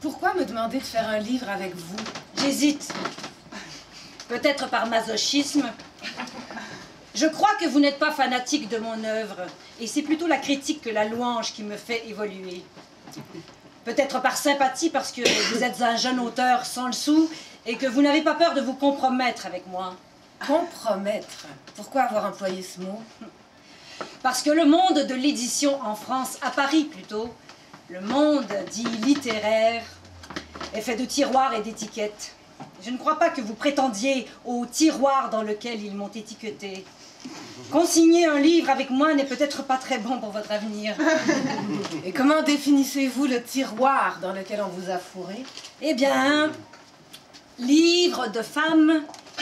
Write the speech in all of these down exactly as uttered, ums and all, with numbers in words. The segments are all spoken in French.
Pourquoi me demander de faire un livre avec vous? J'hésite. Peut-être par masochisme. Je crois que vous n'êtes pas fanatique de mon œuvre, et c'est plutôt la critique que la louange qui me fait évoluer. Peut-être par sympathie, parce que vous êtes un jeune auteur sans le sou, et que vous n'avez pas peur de vous compromettre avec moi. Compromettre? Pourquoi avoir employé ce mot? Parce que le monde de l'édition en France, à Paris plutôt, le monde dit littéraire, est fait de tiroirs et d'étiquettes. Je ne crois pas que vous prétendiez au tiroir dans lequel ils m'ont étiqueté. Consigner un livre avec moi n'est peut-être pas très bon pour votre avenir. Et comment définissez-vous le tiroir dans lequel on vous a fourré? Eh bien, livre de femmes.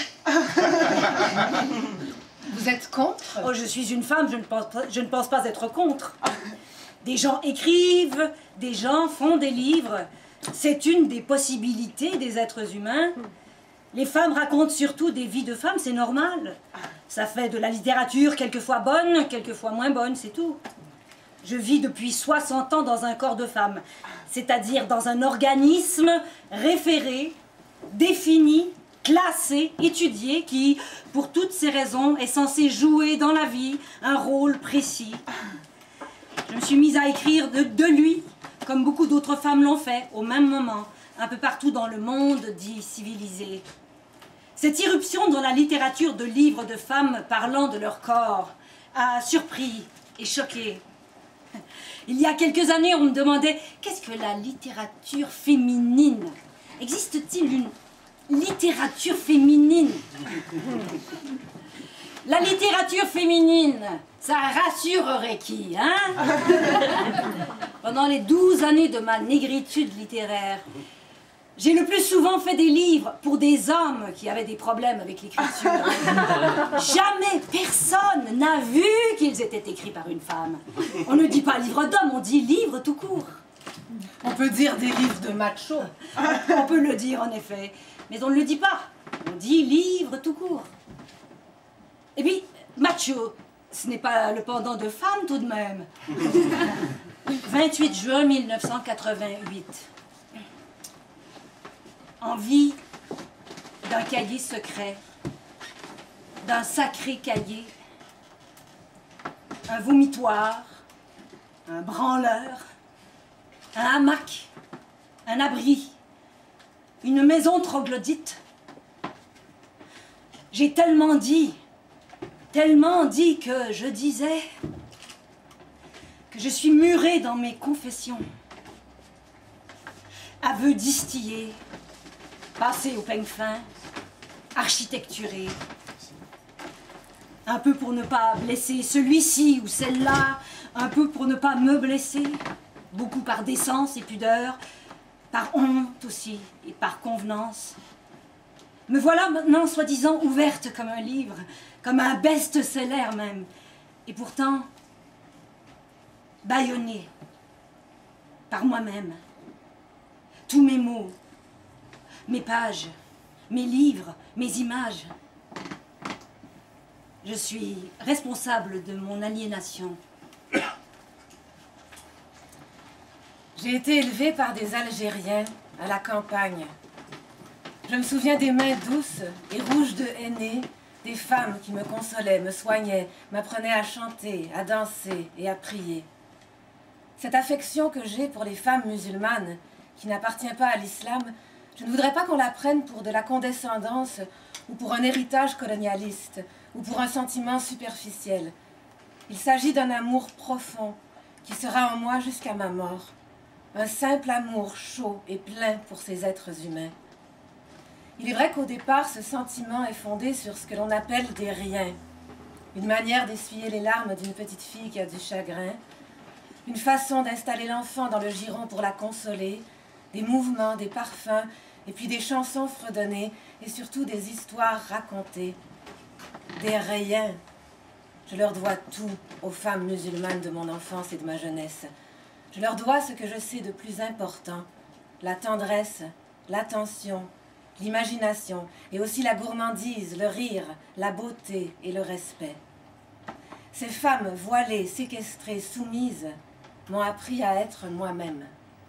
Vous êtes contre? Oh, je suis une femme, je ne pense pas, je ne pense pas être contre. Des gens écrivent, des gens font des livres. C'est une des possibilités des êtres humains. Les femmes racontent surtout des vies de femmes, c'est normal. Ça fait de la littérature quelquefois bonne, quelquefois moins bonne, c'est tout. Je vis depuis soixante ans dans un corps de femme, c'est-à-dire dans un organisme référé, défini, classé, étudié, qui, pour toutes ces raisons, est censé jouer dans la vie un rôle précis. Je me suis mise à écrire de, de lui, comme beaucoup d'autres femmes l'ont fait, au même moment, un peu partout dans le monde dit civilisé. Cette irruption dans la littérature de livres de femmes parlant de leur corps a surpris et choqué. Il y a quelques années, on me demandait « Qu'est-ce que la littérature féminine? Existe-t-il une littérature féminine ?» La littérature féminine, ça rassurerait qui, hein? Pendant les douze années de ma négritude littéraire, j'ai le plus souvent fait des livres pour des hommes qui avaient des problèmes avec l'écriture. Jamais personne n'a vu qu'ils étaient écrits par une femme. On ne dit pas livre d'homme, on dit livre tout court. On peut dire des livres de macho. On peut le dire en effet, mais on ne le dit pas. On dit livre tout court. Et puis, macho, ce n'est pas le pendant de femme tout de même. vingt-huit juin mille neuf cent quatre-vingt-huit. Envie d'un cahier secret, d'un sacré cahier, un vomitoire, un branleur, un hamac, un abri, une maison troglodyte. J'ai tellement dit, tellement dit que je disais que je suis murée dans mes confessions. Aveux distillés, passés au peigne fin, architecturés. Un peu pour ne pas blesser celui-ci ou celle-là, un peu pour ne pas me blesser, beaucoup par décence et pudeur, par honte aussi et par convenance. Me voilà maintenant soi-disant ouverte comme un livre, comme un best-seller même, et pourtant bâillonnée par moi-même. Tous mes mots, mes pages, mes livres, mes images. Je suis responsable de mon aliénation. J'ai été élevée par des Algériens à la campagne. Je me souviens des mains douces et rouges de henné, des femmes qui me consolaient, me soignaient, m'apprenaient à chanter, à danser et à prier. Cette affection que j'ai pour les femmes musulmanes, qui n'appartient pas à l'islam, je ne voudrais pas qu'on la prenne pour de la condescendance ou pour un héritage colonialiste ou pour un sentiment superficiel. Il s'agit d'un amour profond qui sera en moi jusqu'à ma mort. Un simple amour chaud et plein pour ces êtres humains. Il est vrai qu'au départ, ce sentiment est fondé sur ce que l'on appelle des riens. Une manière d'essuyer les larmes d'une petite fille qui a du chagrin, une façon d'installer l'enfant dans le giron pour la consoler, des mouvements, des parfums, et puis des chansons fredonnées, et surtout des histoires racontées. Des riens. Je leur dois tout aux femmes musulmanes de mon enfance et de ma jeunesse. Je leur dois ce que je sais de plus important, la tendresse, l'attention, l'imagination, et aussi la gourmandise, le rire, la beauté et le respect. Ces femmes voilées, séquestrées, soumises, m'ont appris à être moi-même.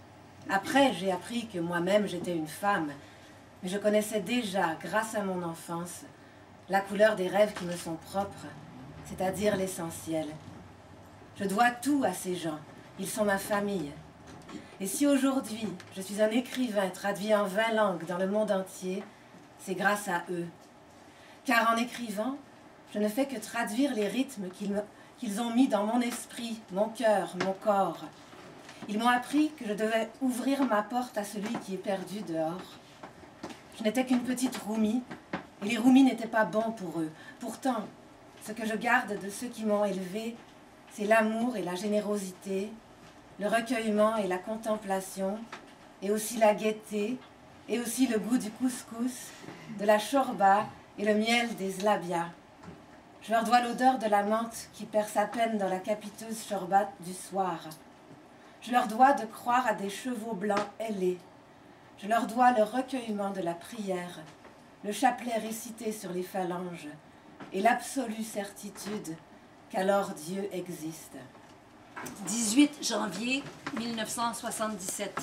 Après, j'ai appris que moi-même j'étais une femme, mais je connaissais déjà, grâce à mon enfance, la couleur des rêves qui me sont propres, c'est-à-dire l'essentiel. Je dois tout à ces gens, ils sont ma famille. Et si aujourd'hui je suis un écrivain traduit en vingt langues dans le monde entier, c'est grâce à eux. Car en écrivant, je ne fais que traduire les rythmes qu'ils me, qu'ils ont mis dans mon esprit, mon cœur, mon corps. Ils m'ont appris que je devais ouvrir ma porte à celui qui est perdu dehors. Je n'étais qu'une petite roumie, et les roumis n'étaient pas bons pour eux. Pourtant, ce que je garde de ceux qui m'ont élevée, c'est l'amour et la générosité, le recueillement et la contemplation, et aussi la gaieté, et aussi le goût du couscous, de la chorba et le miel des zlabia. Je leur dois l'odeur de la menthe qui perd sa peine dans la capiteuse chorba du soir. Je leur dois de croire à des chevaux blancs ailés. Je leur dois le recueillement de la prière, le chapelet récité sur les phalanges et l'absolue certitude qu'alors Dieu existe. dix-huit janvier mille neuf cent soixante-dix-sept.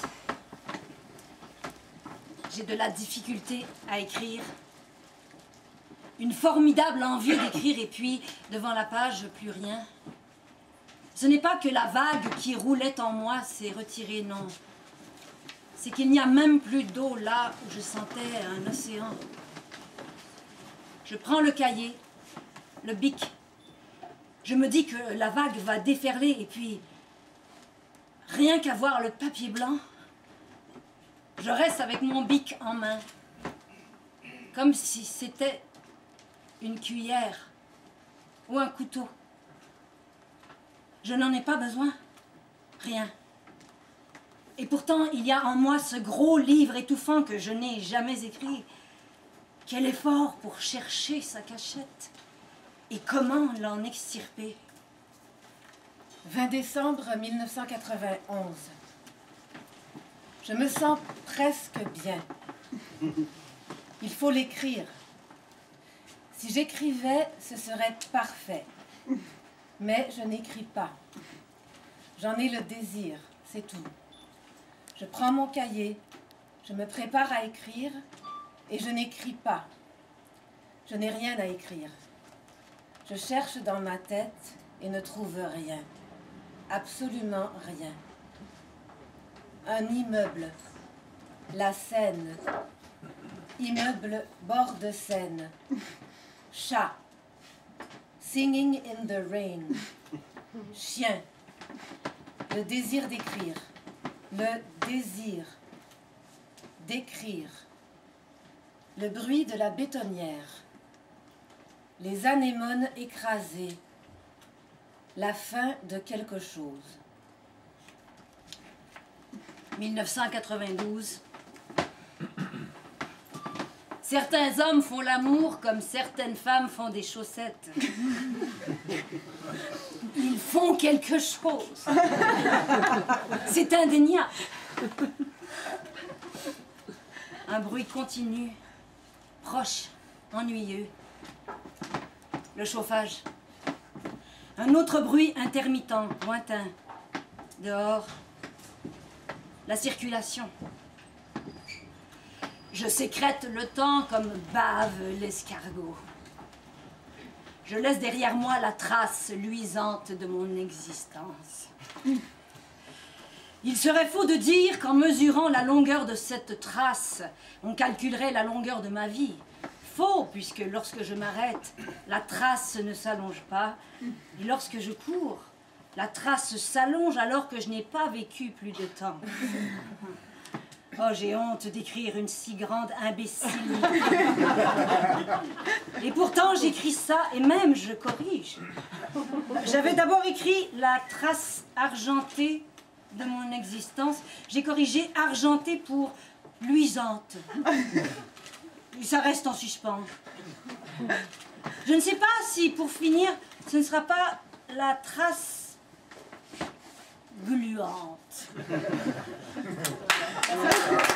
J'ai de la difficulté à écrire. Une formidable envie d'écrire et puis, devant la page, plus rien. Ce n'est pas que la vague qui roulait en moi s'est retirée, non. C'est qu'il n'y a même plus d'eau là où je sentais un océan. Je prends le cahier, le bic. Je me dis que la vague va déferler et puis, rien qu'à voir le papier blanc, je reste avec mon bic en main, comme si c'était une cuillère ou un couteau. Je n'en ai pas besoin, rien. Et pourtant, il y a en moi ce gros livre étouffant que je n'ai jamais écrit. Quel effort pour chercher sa cachette et comment l'en extirper. vingt décembre mille neuf cent quatre-vingt-onze. Je me sens presque bien. Il faut l'écrire. Si j'écrivais, ce serait parfait. Mais je n'écris pas. J'en ai le désir, c'est tout. Je prends mon cahier, je me prépare à écrire et je n'écris pas. Je n'ai rien à écrire. Je cherche dans ma tête et ne trouve rien. Absolument rien. Un immeuble. La Seine. Immeuble bord de Seine. Chat. Singing in the rain. Chien. Le désir d'écrire. Le désir d'écrire. Le bruit de la bétonnière. Les anémones écrasées. La fin de quelque chose. mille neuf cent quatre-vingt-douze. Certains hommes font l'amour comme certaines femmes font des chaussettes. Ils font quelque chose. C'est indéniable. Un bruit continu, proche, ennuyeux. Le chauffage. Un autre bruit intermittent, lointain. Dehors. La circulation. Je sécrète le temps comme bave l'escargot. Je laisse derrière moi la trace luisante de mon existence. Il serait faux de dire qu'en mesurant la longueur de cette trace, on calculerait la longueur de ma vie. Faux, puisque lorsque je m'arrête, la trace ne s'allonge pas. Et lorsque je cours, la trace s'allonge alors que je n'ai pas vécu plus de temps. Oh, j'ai honte d'écrire une si grande imbécilité. Et pourtant, j'écris ça et même je corrige. J'avais d'abord écrit la trace argentée de mon existence. J'ai corrigé argentée pour luisante. Et ça reste en suspens. Je ne sais pas si, pour finir, ce ne sera pas la trace gluante.